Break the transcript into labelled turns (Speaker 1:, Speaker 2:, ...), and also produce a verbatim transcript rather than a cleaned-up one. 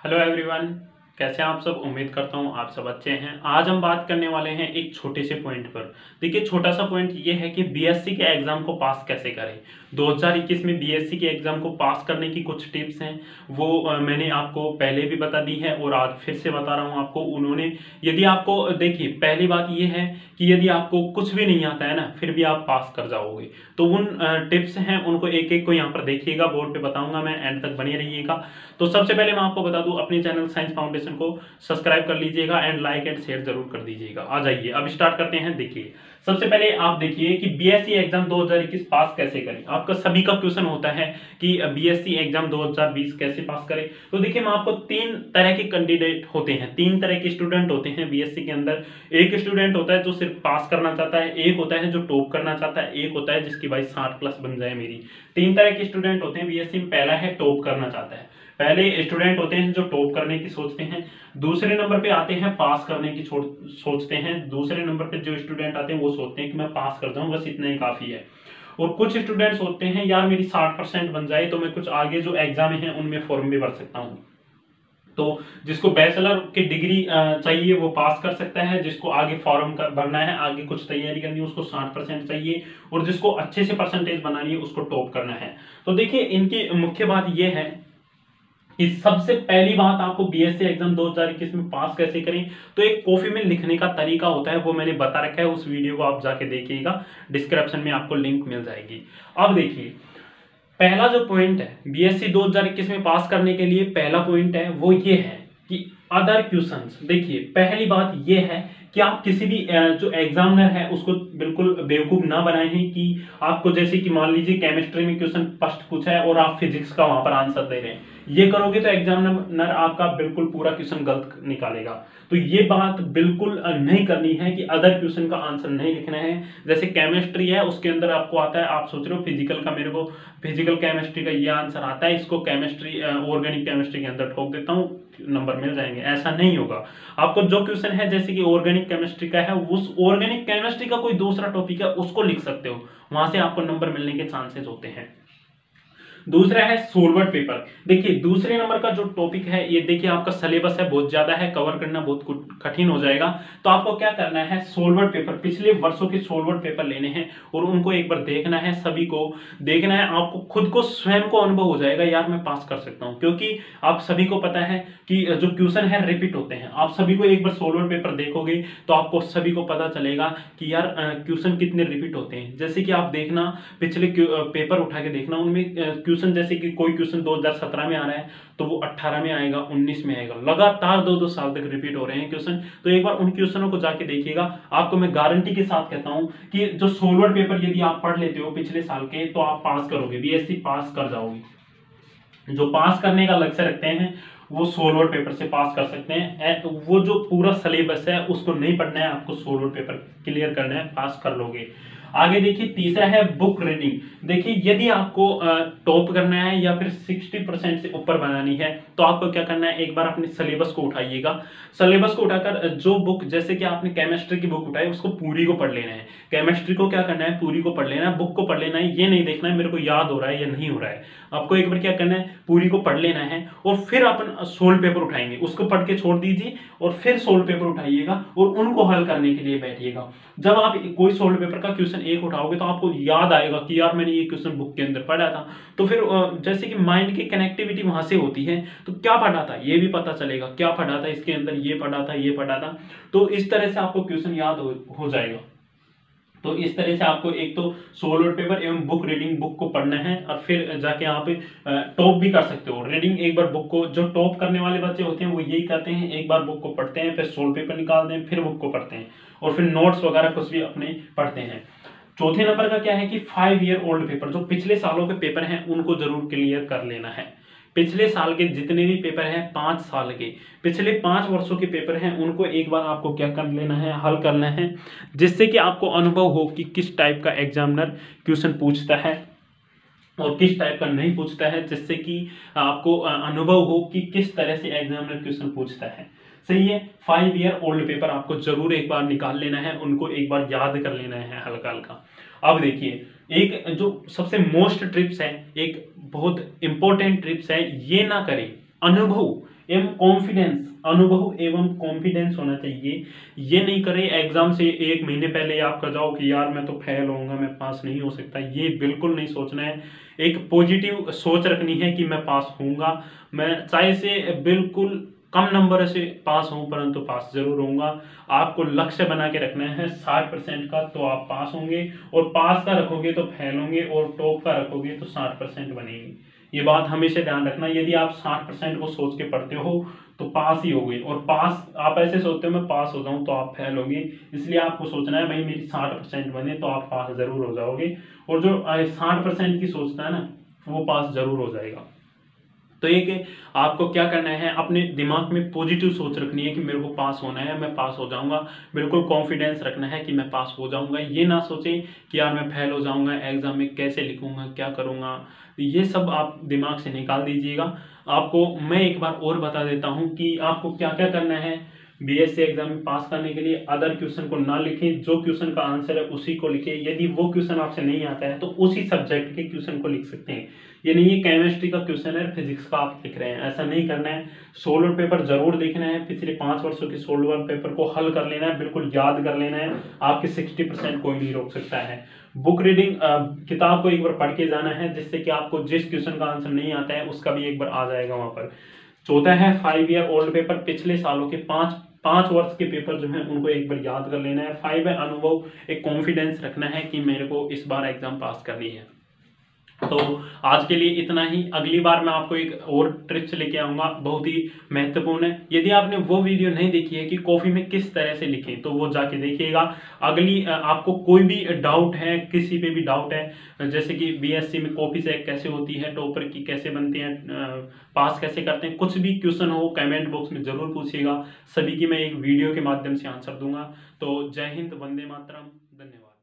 Speaker 1: Hello everyone, कैसे हैं आप सब। उम्मीद करता हूं आप सब अच्छे हैं। आज हम बात करने वाले हैं एक छोटे से पॉइंट पर। देखिए, छोटा सा पॉइंट ये है कि बीएससी के एग्जाम को पास कैसे करें। दो हज़ार इक्कीस में बीएससी के एग्जाम को पास करने की कुछ टिप्स हैं, वो अ, मैंने आपको पहले भी बता दी है और आज फिर से बता रहा हूं आपको। उन्होंने यदि आपको देखिए, पहली बात ये है कि यदि आपको कुछ भी नहीं आता है ना, फिर भी आप पास कर जाओगे। तो उन टिप्स हैं, उनको एक एक को यहाँ पर देखिएगा, बोर्ड पे बताऊंगा मैं, एंड तक बने रहिएगा। तो सबसे पहले मैं आपको बता दूं, अपने चैनल साइंस फाउंडेशन को सब्सक्राइब कर लीजिएगा एंड लाइक एंड शेयर जरूर कर दीजिएगा। आ जाइए, अब स्टार्ट करते हैं। देखिए, सबसे पहले आप देखिए कि बीएससी एग्जाम दो हज़ार इक्कीस पास कैसे करें। आपका सभी का क्वेश्चन होता है कि बीएससी एग्जाम दो हज़ार बीस कैसे पास करें। तो देखिए, मैं आपको तीन तरह के कैंडिडेट होते हैं, तीन तरह के स्टूडेंट होते हैं बीएससी के अंदर। एक स्टूडेंट होता है जो सिर्फ पास करना चाहता है, एक होता है जो टॉप करना चाहता है, एक होता है जिसकी भाई साठ प्लस बन जाए मेरी। तीन तरह के स्टूडेंट होते हैं बीएससी में। पहला है टॉप करना चाहता है। पहले स्टूडेंट होते हैं जो टॉप करने की सोचते हैं। दूसरे नंबर पे आते हैं पास करने की सोचते हैं। दूसरे नंबर पे जो स्टूडेंट आते हैं वो सोचते हैं कि मैं पास कर जाऊं, बस इतना ही काफी है। और कुछ स्टूडेंट्स होते हैं, यार मेरी साठ परसेंट बन जाए तो मैं कुछ आगे जो एग्जाम है उनमें फॉर्म भी भर सकता हूँ। तो जिसको बैचलर की डिग्री चाहिए वो पास कर सकता है, जिसको आगे फॉर्म भरना है, आगे कुछ तैयारी करनी है, उसको साठ परसेंट चाहिए, और जिसको अच्छे से परसेंटेज बनानी है उसको टॉप करना है। तो देखिए, इनकी मुख्य बात यह है कि सबसे पहली बात, आपको बीएससी एग्जाम दो हज़ार इक्कीस में पास कैसे करें। तो एक कॉफी में लिखने का तरीका होता है, वो मैंने बता रखा है, उस वीडियो को आप जाके देखिएगा, डिस्क्रिप्शन में आपको लिंक मिल जाएगी। अब देखिए, पहला जो पॉइंट है बीएससी दो हज़ार इक्कीस में पास करने के लिए, पहला पॉइंट है वो ये है कि अदर क्वेश्चंस। देखिए, पहली बात ये है कि आप किसी भी जो एग्जामिनर है उसको बिल्कुल बेवकूफ ना बनाए हैं कि आपको, जैसे कि मान लीजिए केमिस्ट्री में क्वेश्चन फर्स्ट पूछा है और आप फिजिक्स का वहां पर आंसर दे रहे हैं। ये करोगे तो एग्जामिनर आपका बिल्कुल पूरा क्वेश्चन गलत निकालेगा। तो ये बात बिल्कुल नहीं करनी है कि अदर क्वेश्चन का आंसर नहीं लिखना है। जैसे केमिस्ट्री है, उसके अंदर आपको आता है, आप सोच रहे हो फिजिकल का, मेरे को फिजिकल केमिस्ट्री का ये आंसर आता है, इसको केमिस्ट्री ऑर्गेनिक केमिस्ट्री के अंदर ठोक देता हूँ, नंबर मिल जाएंगे। ऐसा नहीं होगा। आपको जो क्वेश्चन है, जैसे कि ऑर्गेनिक केमिस्ट्री का है, उस ऑर्गेनिक केमिस्ट्री का कोई दूसरा टॉपिक है उसको लिख सकते हो, वहां से आपको नंबर मिलने के चांसेस होते हैं। दूसरा है सोलवर्ड पेपर। देखिए, दूसरे नंबर का जो टॉपिक है ये, देखिए आपका सिलेबस है बहुत ज्यादा है, कवर करना बहुत कठिन हो जाएगा। तो आपको क्या करना है, सोलवर्ड पेपर, पिछले वर्षों के सोलवर्ड पेपर लेने हैं और उनको एक बार देखना है, सभी को देखना है। आपको खुद को स्वयं को अनुभव हो जाएगा, यार मैं पास कर सकता हूं, क्योंकि आप सभी को पता है कि जो क्वेश्चन है रिपीट होते हैं। आप सभी को एक बार सोलवर्ड पेपर देखोगे तो आपको सभी को पता चलेगा कि यार क्वेश्चन कितने रिपीट होते हैं। जैसे कि आप देखना, पिछले पेपर उठा के देखना, उनमें क्वेश्चन, जैसे कि कोई क्वेश्चन दो हज़ार सत्रह में आ रहा है तो वो अठारह में आएगा, उन्नीस में आएगा, लगातार दो दो साल तक रिपीट हो रहे हैं क्वेश्चन। तो एक बार उन क्वेश्चनों को जाके देखिएगा। आपको मैं गारंटी के साथ कहता हूं कि जो सोलवर्ड पेपर यदि आप पढ़ लेते हो पिछले साल के, तो आप पास करोगे, बीएससी पास कर जाओगे। जो पास करने का लक्ष्य रखते हैं वो सोलवर्ड पेपर से पास कर सकते हैं। वो जो पूरा सिलेबस है उसको नहीं पढ़ना है, आपको सोलवर्ड पेपर क्लियर करना है, पास कर लोगे। आगे देखिए, तीसरा है बुक रीडिंग। देखिए, यदि आपको टॉप करना है या फिर साठ परसेंट से ऊपर बनानी है तो आपको क्या करना है, एक बार अपने सिलेबस को उठाइएगा। सिलेबस को उठाकर जो बुक, जैसे कि आपने केमिस्ट्री की बुक उठाई, उसको पूरी को पढ़ लेना है। केमिस्ट्री को क्या करना है, पूरी को पढ़ लेना है, बुक को पढ़ लेना है। ये नहीं देखना है मेरे को याद हो रहा है या नहीं हो रहा है, आपको एक बार क्या करना है, पूरी को पढ़ लेना है। और फिर अपन सोल्व पेपर उठाएंगे, उसको पढ़ के छोड़ दीजिए और फिर सोल्व पेपर उठाइएगा और उनको हल करने के लिए बैठिएगा। जब आप कोई सोल्व पेपर का क्वेश्चन एक उठाओगे तो आपको याद आएगा कि यार मैंने ये क्वेश्चन बुक के अंदर पढ़ा था। तो फिर जैसे कि माइंड की कनेक्टिविटी वहां से होती है, तो क्या पढ़ा था ये भी पता चलेगा, क्या पढ़ा था इसके अंदर, ये पढ़ा था, ये पढ़ा था। तो इस तरह से आपको क्वेश्चन याद हो, हो जाएगा। तो इस तरह से आपको एक तो सोलवर्ड पेपर एवं बुक रीडिंग, बुक को पढ़ना है और फिर जाके आप टॉप भी कर सकते हो। रीडिंग एक बार बुक को, जो टॉप करने वाले बच्चे होते हैं वो यही करते हैं, एक बार बुक को पढ़ते हैं, फिर सोल्व पेपर निकालते हैं, फिर बुक को पढ़ते हैं और फिर नोट्स वगैरह कुछ भी अपने पढ़ते हैं। चौथे नंबर का क्या है कि फाइव ईयर ओल्ड पेपर, जो पिछले सालों के पेपर हैं उनको जरूर क्लियर कर लेना है। पिछले साल के जितने भी पेपर हैं, पांच साल के, पिछले पांच वर्षों के पेपर हैं, उनको एक बार आपको क्या कर लेना है, हल करना है, जिससे कि आपको अनुभव हो कि किस टाइप का एग्जामिनर क्वेश्चन पूछता है और किस टाइप का नहीं पूछता है, जिससे कि आपको अनुभव हो कि किस तरह से एग्जामिनर क्वेश्चन पूछता है। सही है। फाइव ईयर ओल्ड पेपर आपको जरूर एक बार निकाल लेना है, उनको एक बार याद कर लेना है हल्का हल्का। अब देखिए, एक जो सबसे मोस्ट ट्रिप्स है, एक बहुत इंपॉर्टेंट ट्रिप्स है, ये ना करें अनुभव एवं कॉन्फिडेंस, अनुभव एवं कॉन्फिडेंस होना चाहिए। ये नहीं करें एग्जाम से एक महीने पहले आपका जाओ कि यार मैं तो फेल होऊंगा, मैं पास नहीं हो सकता, ये बिल्कुल नहीं सोचना है। एक पॉजिटिव सोच रखनी है कि मैं पास होऊंगा, मैं चाहे से बिल्कुल कम नंबर से पास हूँ परंतु पास जरूर होऊंगा। आपको लक्ष्य बना के रखना है साठ परसेंट का, तो आप पास होंगे, और पास का रखोगे तो फेल होंगे, और टॉप का रखोगे तो साठ परसेंट बनेंगे। ये बात हमेशा ध्यान रखना। यदि आप साठ परसेंट को सोच के पढ़ते हो तो पास ही होगे, और पास आप ऐसे सोचते हो मैं पास हो जाऊं तो आप फेल होगे। इसलिए आपको सोचना है भाई मेरी साठ परसेंट बने तो आप पास जरूर हो जाओगे, और जो साठ परसेंट की सोचता है ना वो पास जरूर हो जाएगा। तो एक आपको क्या करना है, अपने दिमाग में पॉजिटिव सोच रखनी है कि मेरे को पास होना है, मैं पास हो जाऊंगा। बिल्कुल कॉन्फिडेंस रखना है कि मैं पास हो जाऊंगा। ये ना सोचें कि यार मैं फेल हो जाऊंगा, एग्जाम में कैसे लिखूंगा, क्या करूंगा। ये सब आप दिमाग से निकाल दीजिएगा। आपको मैं एक बार और बता देता हूँ कि आपको क्या क्या करना है बीएससी एग्जाम में पास करने के लिए। अदर क्वेश्चन को ना लिखें, जो क्वेश्चन का आंसर है उसी को लिखें। यदि वो क्वेश्चन आपसे नहीं आता है तो उसी सब्जेक्ट के क्वेश्चन को लिख सकते हैं। ये नहीं है केमिस्ट्री का क्वेश्चन है फिजिक्स का आप लिख रहे हैं, ऐसा नहीं करना है। सोलर पेपर जरूर देखना है, पिछले पांच वर्षों के सोलर पेपर को हल कर लेना है, बिल्कुल याद कर लेना है। आपके सिक्सटी परसेंट कोई नहीं रोक सकता है। बुक रीडिंग, किताब को एक बार पढ़ के जाना है, जिससे कि आपको जिस क्वेश्चन का आंसर नहीं आता है उसका भी एक बार आ जाएगा वहां पर। चौथा है फाइव ईयर ओल्ड पेपर, पिछले सालों के पांच पांच वर्ष के पेपर जो है उनको एक बार याद कर लेना है। फाइव है अनुभव, एक कॉन्फिडेंस रखना है कि मेरे को इस बार एग्जाम पास करनी है। तो आज के लिए इतना ही। अगली बार मैं आपको एक और ट्रिप्स लेके आऊंगा, बहुत ही महत्वपूर्ण है। यदि आपने वो वीडियो नहीं देखी है कि कॉफी में किस तरह से लिखें तो वो जाके देखिएगा। अगली आपको कोई भी डाउट है, किसी पे भी डाउट है, जैसे कि बीएससी में कॉफी से कैसे होती है, टॉपर की कैसे बनती है, पास कैसे करते हैं, कुछ भी क्वेश्चन हो कमेंट बॉक्स में जरूर पूछिएगा। सभी की मैं एक वीडियो के माध्यम से आंसर दूंगा। तो जय हिंद, वंदे मातरम, धन्यवाद।